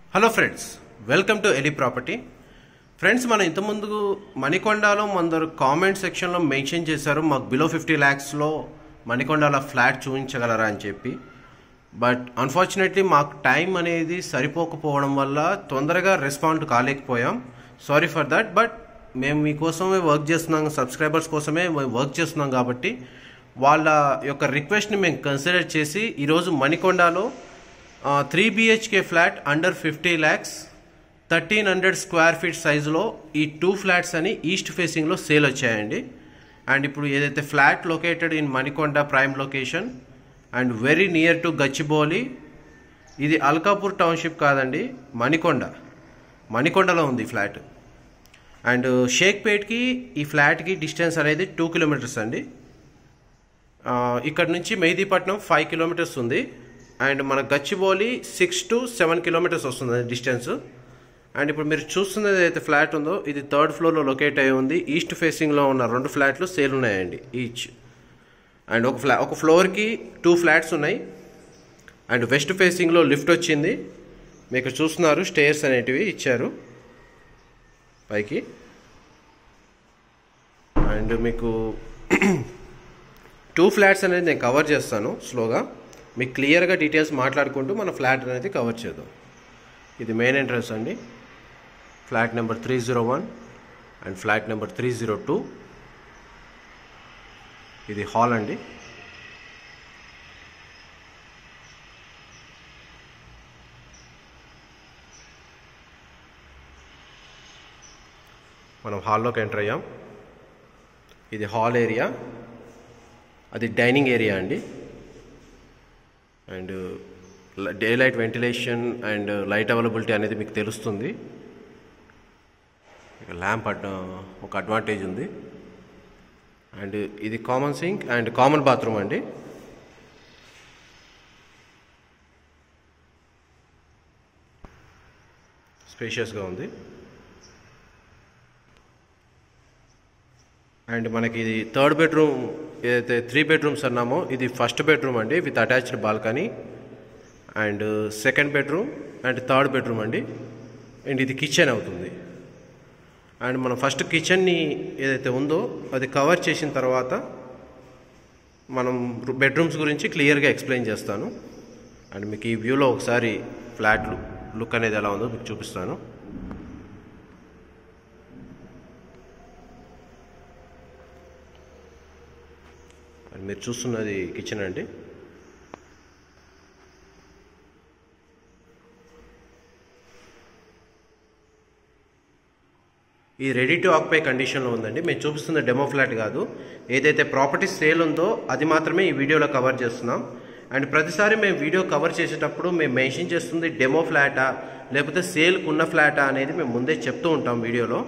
Hello friends, welcome to Eli property. Friends, మనం ఇంతకుముందు మణికొండలో కొందరు కామెంట్ సెక్షన్లో మెన్షన్ చేశారు మాకు బిలో 50 lakhsలో మణికొండలో ఫ్లాట్ చూపించగలరా అని చెప్పి. బట్ అన్ఫార్చునేట్లీ మాకు టైం అనేది సరిపోకపోవడం వల్ల తొందరగా రెస్పాండ్ కాలేకపోయాం. Sorry for that. బట్ మేము మీకోసమే వర్క్ చేస్తున్నాం, సబ్స్క్రైబర్స్ కోసమే వర్క్ చేస్తున్నాం కాబట్టి వాళ్ళ యొక్క రిక్వెస్ట్ని మేము కన్సిడర్ చేసి ఈరోజు మణికొండలో 3 BHK flat under 50 lakhs 1300 square feet సైజులో ఈ 2 ఫ్లాట్స్ అని ఈస్ట్ ఫేసింగ్లో సేల్ వచ్చాయండి. అండ్ ఇప్పుడు ఏదైతే flat located in Manikonda prime location and very near to Gachibowli. ఇది అల్కాపూర్ టౌన్షిప్ కాదండి, మణికొండలో ఉంది ఫ్లాట్. అండ్ షేక్పేట్కి ఈ ఫ్లాట్కి డిస్టెన్స్ అనేది 2 kilometers అండి. ఇక్కడ నుంచి మెహదీపట్నం 5 kilometers ఉంది. అండ్ మన గచ్చిబౌలి 6 to 7 kilometers వస్తుంది డిస్టెన్స్. అండ్ ఇప్పుడు మీరు చూస్తున్నది అయితే ఫ్లాట్ ఉందో ఇది 3rd floorలో లొకేట్ అయి ఉంది. ఈస్ట్ ఫేసింగ్లో ఉన్న 2 ఫ్లాట్లు సేల్ ఉన్నాయండి ఈచ్. అండ్ ఒక ఫ్లోర్కి 2 ఫ్లాట్స్ ఉన్నాయి. అండ్ వెస్ట్ ఫేసింగ్లో లిఫ్ట్ వచ్చింది. మీకు చూస్తున్నారు స్టేర్స్ అనేటివి ఇచ్చారు పైకి. అండ్ మీకు 2 ఫ్లాట్స్ అనేది నేను కవర్ చేస్తాను స్లోగా, మీకు క్లియర్గా డీటెయిల్స్ మాట్లాడుకుంటూ మన ఫ్లాట్ అనేది కవర్ చేద్దాం. ఇది మెయిన్ ఎంట్రన్స్ అండి, flat number 301 and flat number 302. ఇది హాల్ అండి. మనం హాల్లోకి ఎంటర్ అయ్యాం. ఇది హాల్ ఏరియా, అది డైనింగ్ ఏరియా అండి. And daylight ventilation and light availability అనేది మీకు తెలుస్తుంది. ల్యాంప్ ఒక అడ్వాంటేజ్ ఉంది. అండ్ ఇది common sink and common bathroom అండి. స్పేషియస్గా ఉంది. అండ్ మనకి ఇది 3rd bedroom, ఏదైతే 3 bedrooms అన్నామో ఇది 1st bedroom అండి with attached balcony. And 2nd bedroom and 3rd bedroom అండి. అండ్ ఇది కిచెన్ అవుతుంది. అండ్ మనం ఫస్ట్ కిచెన్ని ఏదైతే ఉందో అది కవర్ చేసిన తర్వాత మనం బెడ్రూమ్స్ గురించి క్లియర్గా ఎక్స్ప్లెయిన్ చేస్తాను. అండ్ మీకు ఈ వ్యూలో ఒకసారి ఫ్లాట్ లుక్ అనేది ఎలా ఉందో మీకు చూపిస్తాను. అండ్ మీరు చూస్తున్నది కిచెన్ అండి. ఇది రెడీ టు ఆక్యుపై కండిషన్లో ఉందండి. మేము చూపిస్తున్న డెమో ఫ్లాట్ కాదు, ఏదైతే ప్రాపర్టీ సేల్ ఉందో అది మాత్రమే ఈ వీడియోలో కవర్ చేస్తున్నాం. అండ్ ప్రతిసారి మేము వీడియో కవర్ చేసేటప్పుడు మేము మెన్షన్ చేస్తుంది డెమో ఫ్లాటా లేకపోతే సేల్కి ఉన్న ఫ్లాటా అనేది మేము ముందే చెప్తూ ఉంటాం వీడియోలో.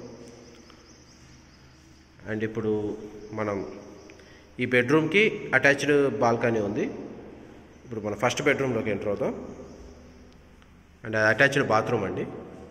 అండ్ ఇప్పుడు మనం ఈ బెడ్రూమ్కి అటాచ్డ్ బాల్కనీ ఉంది. ఇప్పుడు మన ఫస్ట్ బెడ్రూమ్లోకి ఎంటర్ అవుతాం. అండ్ అది అటాచ్డ్ బాత్రూమ్ అండి.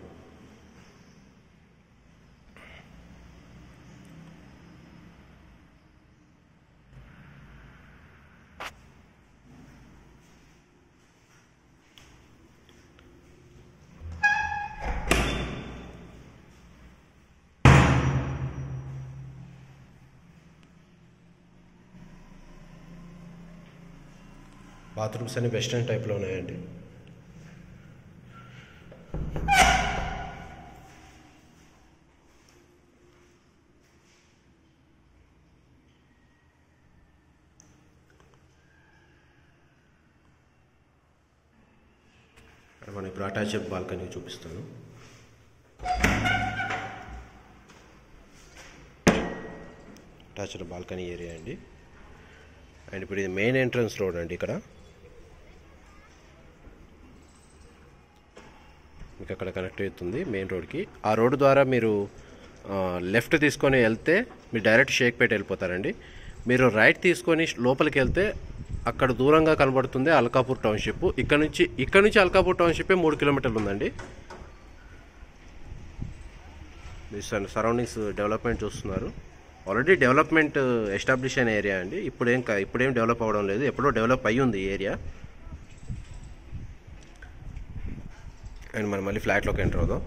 బాత్రూమ్స్ అన్ని వెస్టర్న్ టైప్లో ఉన్నాయండి. మనం ఇప్పుడు అటాచ్డ్ బాల్కనీ చూపిస్తాను. అటాచ్డ్ బాల్కనీ ఏరియా అండి. అండ్ ఇప్పుడు ఇది మెయిన్ ఎంట్రన్స్ రోడ్ అండి. ఇక్కడ మీకు అక్కడ కనెక్ట్ అవుతుంది మెయిన్ రోడ్కి. ఆ రోడ్డు ద్వారా మీరు లెఫ్ట్ తీసుకొని వెళ్తే మీరు డైరెక్ట్ షేక్పేట వెళ్ళిపోతారండి. మీరు రైట్ తీసుకొని లోపలికి వెళ్తే అక్కడ దూరంగా కనబడుతుంది అల్కాపూర్ టౌన్షిప్. ఇక్కడ నుంచి అల్కాపూర్ టౌన్షిప్ 3 kilometers ఉందండి. మీ సరౌండింగ్స్ డెవలప్మెంట్ చూస్తున్నారు. ఆల్రెడీ డెవలప్మెంట్ ఎస్టాబ్లిష్ అయిన ఏరియా అండి. ఇప్పుడేం డెవలప్ అవ్వడం లేదు, ఎప్పుడో డెవలప్ అయ్యి ఉంది ఈ ఏరియా. అండ్ మనం మళ్ళీ ఫ్లాట్లోకి ఎంటర్ అవుదాం.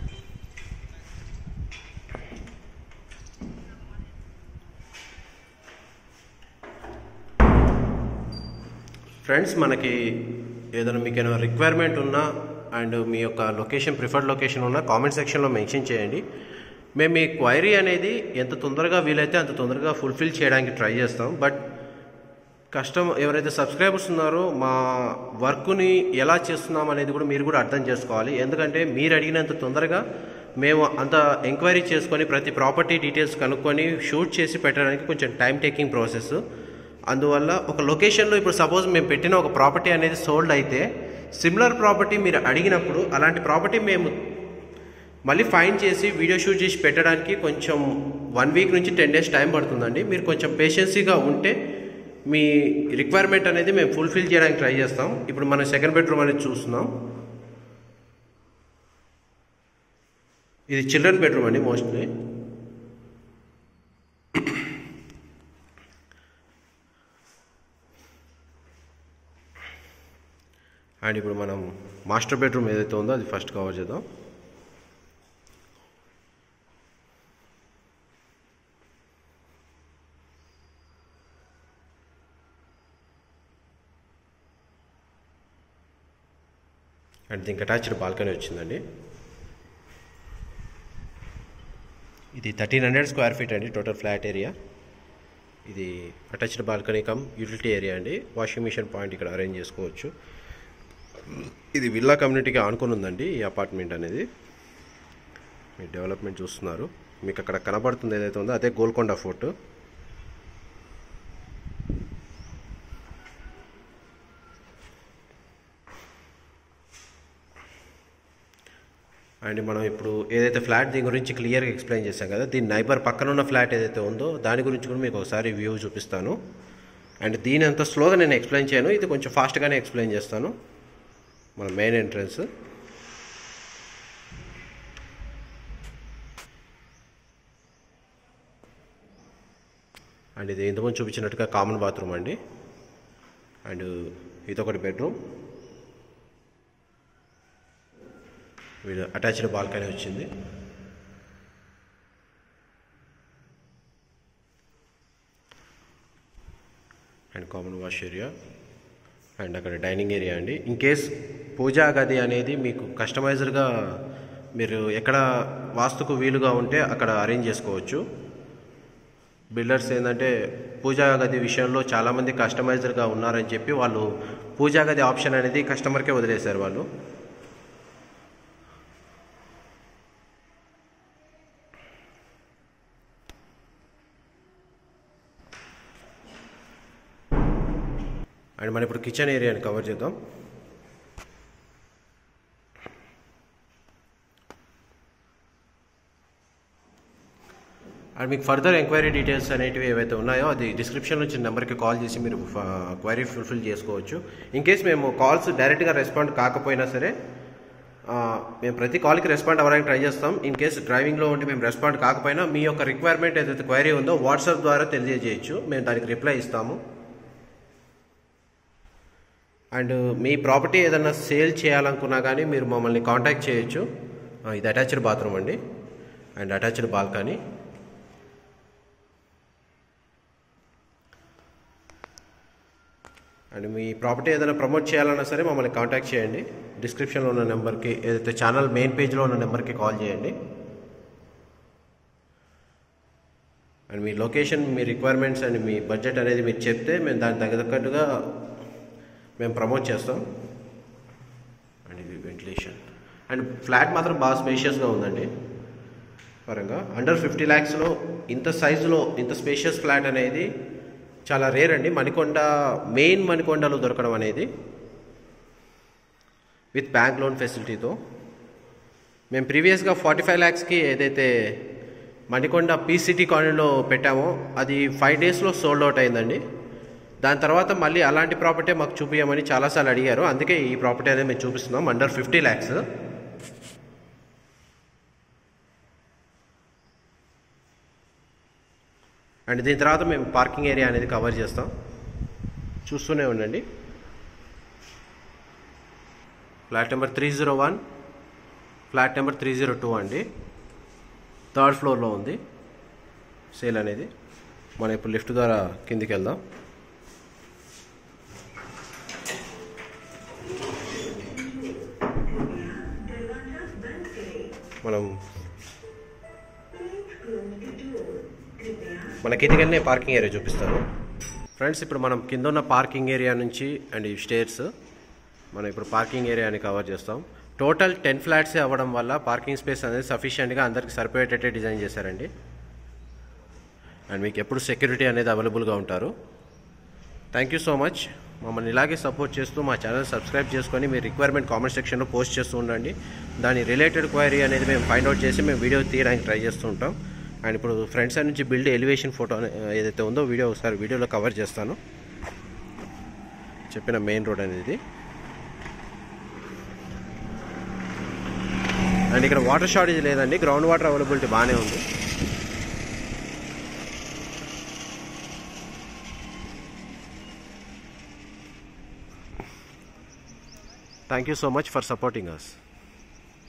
ఫ్రెండ్స్, మనకి ఏదైనా మీకు ఏమైనా రిక్వైర్మెంట్ ఉన్నా అండ్ మీ యొక్క లొకేషన్ ప్రిఫర్డ్ లొకేషన్ ఉన్నా కామెంట్ సెక్షన్లో మెన్షన్ చేయండి. మేము మీ క్వైరీ అనేది ఎంత తొందరగా వీలైతే అంత తొందరగా ఫుల్ఫిల్ చేయడానికి ట్రై చేస్తాం. బట్ ఎవరైతే సబ్స్క్రైబర్స్ ఉన్నారో మా వర్క్ని ఎలా చేస్తున్నాం అనేది కూడా మీరు కూడా అర్థం చేసుకోవాలి. ఎందుకంటే మీరు అడిగినంత తొందరగా మేము అంత ఎంక్వైరీ చేసుకొని ప్రతి ప్రాపర్టీ డీటెయిల్స్ కనుక్కొని షూట్ చేసి పెట్టడానికి కొంచెం టైం టేకింగ్ ప్రాసెస్. అందువల్ల ఒక లొకేషన్లో ఇప్పుడు సపోజ్ మేము పెట్టిన ఒక ప్రాపర్టీ అనేది సోల్డ్ అయితే సిమిలర్ ప్రాపర్టీ మీరు అడిగినప్పుడు అలాంటి ప్రాపర్టీ మేము మళ్ళీ ఫైండ్ చేసి వీడియో షూట్ చేసి పెట్టడానికి కొంచెం 1 వీక్ నుంచి 10 డేస్ టైం పడుతుందండి. మీరు కొంచెం పేషెన్సీగా ఉంటే మీ రిక్వైర్మెంట్ అనేది మేము ఫుల్ఫిల్ చేయడానికి ట్రై చేస్తాం. ఇప్పుడు మనం సెకండ్ బెడ్రూమ్ అనేది చూస్తున్నాం. ఇది చిల్డ్రన్ బెడ్రూమ్ అండి మోస్ట్లీ. అండ్ ఇప్పుడు మనం మాస్టర్ బెడ్రూమ్ ఏదైతే ఉందో అది ఫస్ట్ కవర్ చేద్దాం. అండ్ దీనికి అటాచ్డ్ బాల్కనీ వచ్చిందండి. ఇది 1300 స్క్వేర్ ఫీట్ అండి టోటల్ ఫ్లాట్ ఏరియా. ఇది attached balcony cum utility area అండి. వాషింగ్ మిషన్ పాయింట్ ఇక్కడ అరేంజ్ చేసుకోవచ్చు. ఇది విల్లా కమ్యూనిటీకి ఆనుకొని ఉందండి ఈ అపార్ట్మెంట్ అనేది. మీరు డెవలప్మెంట్ చూస్తున్నారు. మీకు అక్కడ కనబడుతుంది ఏదైతే ఉందో అదే గోల్కొండ ఫోర్ట్. అండ్ మనం ఇప్పుడు ఏదైతే ఫ్లాట్ దీని గురించి క్లియర్గా ఎక్స్ప్లెయిన్ చేశాం కదా, దీని నైబర్ పక్కన ఉన్న ఫ్లాట్ ఏదైతే ఉందో దాని గురించి కూడా మీకు ఒకసారి వ్యూ చూపిస్తాను. అండ్ దీని అంత స్లోగా నేను ఎక్స్ప్లెయిన్ చేయను, ఇది కొంచెం ఫాస్ట్గానే ఎక్స్ప్లెయిన్ చేస్తాను. మన మెయిన్ ఎంట్రన్స్. అండ్ ఇది ఇంతకుముందు చూపించినట్టుగా కామన్ బాత్రూమ్ అండి. అండ్ ఇదొకటి బెడ్రూమ్. వీడు అటాచ్డ్ బాల్కనీ వచ్చింది. And common wash area and అక్కడ డైనింగ్ ఏరియా అండి. ఇన్ కేస్ పూజా గది అనేది మీకు కస్టమైజర్గా మీరు ఎక్కడ వాస్తుకు వీలుగా ఉంటే అక్కడ అరేంజ్ చేసుకోవచ్చు. బిల్డర్స్ ఏంటంటే పూజా గది విషయంలో చాలామంది కస్టమైజర్గా ఉన్నారని చెప్పి వాళ్ళు పూజా గది ఆప్షన్ అనేది కస్టమర్కే వదిలేశారు వాళ్ళు. అండ్ మనం ఇప్పుడు కిచెన్ ఏరియాని కవర్ చేద్దాం. అండ్ మీకు ఫర్దర్ ఎంక్వైరీ డీటెయిల్స్ అనేటివి ఏవైతే ఉన్నాయో అది డిస్క్రిప్షన్ నుంచి నెంబర్కి కాల్ చేసి మీరు క్వైరీ ఫుల్ఫిల్ చేసుకోవచ్చు. ఇన్ కేస్ మేము కాల్స్ డైరెక్ట్గా రెస్పాండ్ కాకపోయినా సరే మేము ప్రతి కాల్కి రెస్పాండ్ అవ్వడానికి ట్రై చేస్తాం. ఇన్ కేస్ డ్రైవింగ్లో ఉంటే మేము రెస్పాండ్ కాకపోయినా మీ యొక్క రిక్వైర్మెంట్ ఏదైతే క్వైరీ ఉందో వాట్సాప్ ద్వారా తెలియజేయచ్చు, మేము దానికి రిప్లై ఇస్తాము. అండ్ మీ ప్రాపర్టీ ఏదైనా సేల్ చేయాలనుకున్నా కానీ మీరు మమ్మల్ని కాంటాక్ట్ చేయొచ్చు. ఇది అటాచ్డ్ బాత్రూమ్ అండి అండ్ అటాచ్డ్ బాల్కనీ. అండ్ మీ ప్రాపర్టీ ఏదైనా ప్రమోట్ చేయాలన్నా సరే మమ్మల్ని కాంటాక్ట్ చేయండి. డిస్క్రిప్షన్లో ఉన్న నెంబర్కి ఏదైతే ఛానల్ మెయిన్ పేజ్లో ఉన్న నెంబర్కి కాల్ చేయండి. అండ్ మీ లొకేషన్, మీ రిక్వైర్మెంట్స్ అండ్ మీ బడ్జెట్ అనేది మీరు చెప్తే మేము దానికి తగ్గట్టుగా మేము ప్రమోట్ చేస్తాం. అండ్ ఇది వెంటిలేషన్. అండ్ ఫ్లాట్ మాత్రం బాగా స్పేషియస్గా ఉందండి. పరంగా అండర్ 50 lakhsలో ఇంత సైజులో ఇంత స్పేషియస్ ఫ్లాట్ అనేది చాలా రేర్ అండి. మెయిన్ మణికొండలో దొరకడం అనేది విత్ బ్యాంక్ లోన్ ఫెసిలిటీతో. మేము ప్రీవియస్గా 45 lakhsకి ఏదైతే మణికొండ పీసీటీ కాలనీలో పెట్టామో అది 5 daysలో సోల్డ్ అవుట్ అయిందండి. దాని తర్వాత మళ్ళీ అలాంటి ప్రాపర్టీ మాకు చూపించమని చాలాసార్లు అడిగారు. అందుకే ఈ ప్రాపర్టీ అనేది మేము చూపిస్తున్నాం అండర్ 50 lakhs. అండ్ దీని తర్వాత మేము పార్కింగ్ ఏరియా అనేది కవర్ చేస్తాం. చూస్తూనే ఉండండి. ఫ్లాట్ నెంబర్ 301 ఫ్లాట్ నెంబర్ 302 అండి, 3rd ఫ్లోర్లో ఉంది సేల్ అనేది. మనం ఇప్పుడు లిఫ్ట్ ద్వారా కిందికి వెళ్దాం. మన కిందికి వెళ్ళిన పార్కింగ్ ఏరియా చూపిస్తాను ఫ్రెండ్స్. ఇప్పుడు మనం కింద ఉన్న పార్కింగ్ ఏరియా నుంచి అండ్ ఈ స్టేర్స్ మనం ఇప్పుడు పార్కింగ్ ఏరియాని కవర్ చేస్తాం. టోటల్ 10 ఫ్లాట్సే అవ్వడం వల్ల పార్కింగ్ స్పేస్ అనేది సఫిషియెంట్గా అందరికి సరిపోయేటట్టే డిజైన్ చేశారండి. అండ్ మీకు ఎప్పుడు సెక్యూరిటీ అనేది అవైలబుల్గా ఉంటారు. Thank you so much. మమ్మల్ని ఇలాగే సపోర్ట్ చేస్తూ మా ఛానల్ సబ్స్క్రైబ్ చేసుకొని మీ రిక్వైర్మెంట్ కామెంట్ సెక్షన్లో పోస్ట్ చేస్తూ ఉండండి. దాని రిలేటెడ్ క్వైరీ అనేది మేము ఫైండ్ అవుట్ చేసి మేము వీడియో తీయడానికి ట్రై చేస్తూ ఉంటాం. అండ్ ఇప్పుడు ఫ్రంట్ సైడ్ నుంచి బిల్డ్ ఎలివేషన్ ఫోటో ఏదైతే ఉందో ఒకసారి వీడియోలో కవర్ చేస్తాను. చెప్పిన మెయిన్ రోడ్ అనేది. అండ్ ఇక్కడ వాటర్ షార్టేజ్ లేదండి, గ్రౌండ్ వాటర్ అవైలబిలిటీ బాగానే ఉంది. Thank you so much for supporting us.